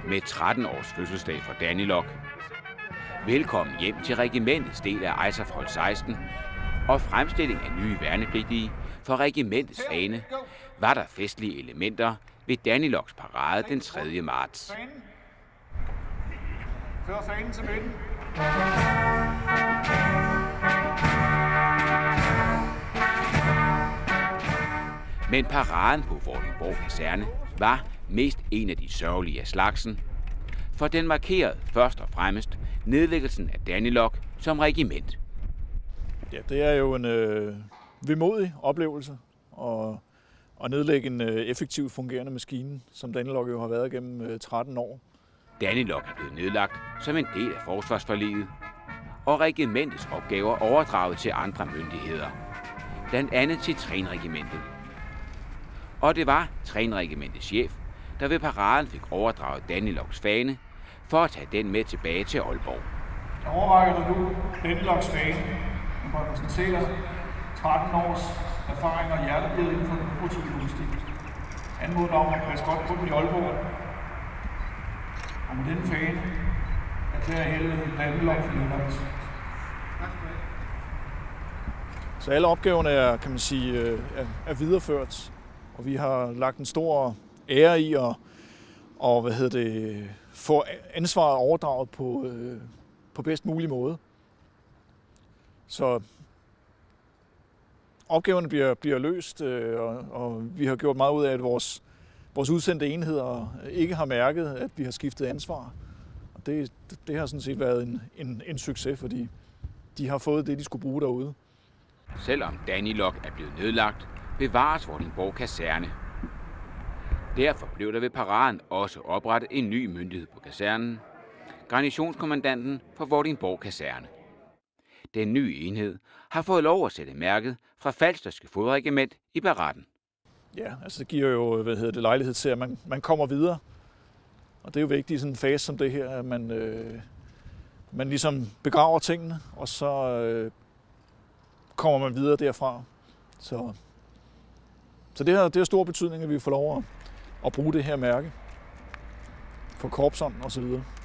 med 13 års fødselsdag for Danilok. Velkommen hjem til regimentets del af Eiserfrold 16 og fremstilling af nye værnepligtige for regimentets fane var der festlige elementer ved Daniloks parade den 3. marts. Før fanen til midten. Men paraden på Vordingborg Kaserne var mest en af de sørgelige af slagsen, for den markerede først og fremmest nedlæggelsen af Danilok som regiment. Ja, det er jo en vemodig oplevelse at nedlægge en effektivt fungerende maskine, som Danilok jo har været gennem 13 år. Danilok er blevet nedlagt som en del af forsvarsforliget, og regimentets opgaver overdraget til andre myndigheder, blandt andet til Trænregimentet. Og det var Trænregimentets chef, der ved paraden fik overdraget Daniloks fane for at tage den med tilbage til Aalborg. Jeg overrækker dig nu Daniloks fane, som repræsenterer 13 års erfaring og hjerteblod inden for den operative logistik. Anmoder om at passe godt på den i Aalborg. Og med den fane erklærer hele Danilok for nedlagt. Så alle opgaverne er, kan man sige, er videreført, og vi har lagt en stor ære i at få ansvaret overdraget på bedst mulig måde. Så opgaverne bliver løst, og vi har gjort meget ud af, at vores udsendte enheder ikke har mærket, at vi har skiftet ansvar. Og det har sådan set været en succes, fordi de har fået det, de skulle bruge derude. Selvom Danilok er blevet nedlagt, bevares Vordingborg Kaserne. Derfor blev der ved paraden også oprettet en ny myndighed på kasernen, garnisonskommandanten for Vordingborg Kaserne. Den nye enhed har fået lov at sætte mærket fra Falsterske Fodregiment i paraden. Ja, altså det giver jo lejlighed til, at man kommer videre. Og det er jo vigtigt i sådan en fase som det her, at man ligesom begraver tingene, og så kommer man videre derfra. Så det har stor betydning, at vi får lov at bruge det her mærke for korpsånd og så videre.